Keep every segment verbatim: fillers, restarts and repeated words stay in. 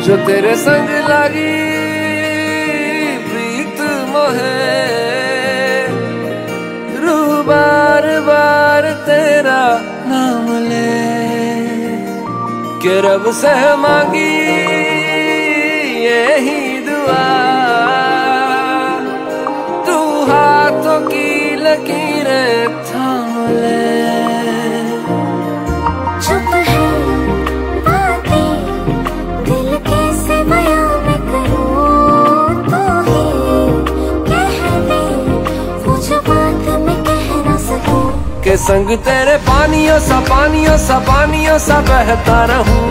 जो तेरे संग लगी प्रीत मोहे, रू बार बार तेरा नाम ले के रब से मांगी यही दुआ, तू हाथों की लकीरें थाम ले। चुप है बातें दिल कैसे बयां मैं करूं, तो ही कह दे वो जो बात मैं कह ना सकूं। के संग तेरे पानियों सा पानियों सा पानियों सा बहता रहूं,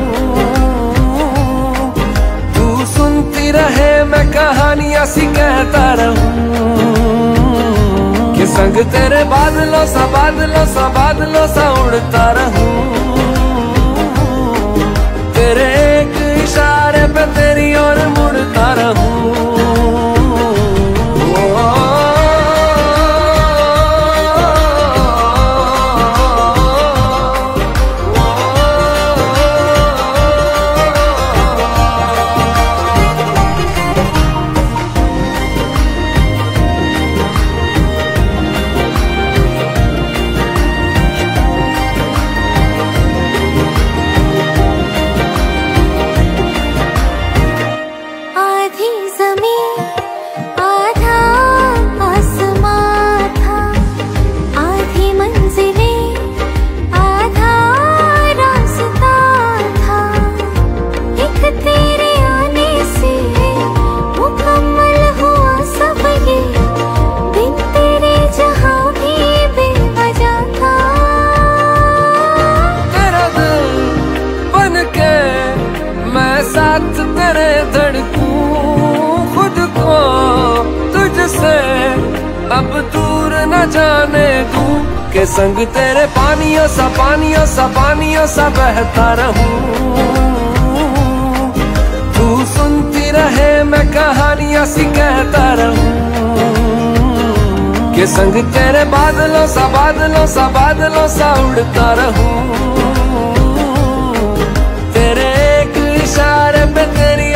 तू सुनती रहे मैं कहानियां सी कहता रहूं। के संग तेरे बादलों सा बादलों सा बादलों सा उड़ता रहूं, तेरे एक इशारे पे तेरी ओर मुड़ता रहूं। साथ तेरे धड़कूं खुद को तुझसे अब दूर न जाने दूं, के संग तेरे पानियों सा पानियों सा पानियों सा बहता रहूं, तू सुनती रहे मैं कहानियां सी कहता रहूं। के संग तेरे बादलों सा बादलों सा बादलों सा उड़ता रहूं, तेरे एक इशारे पे तेरी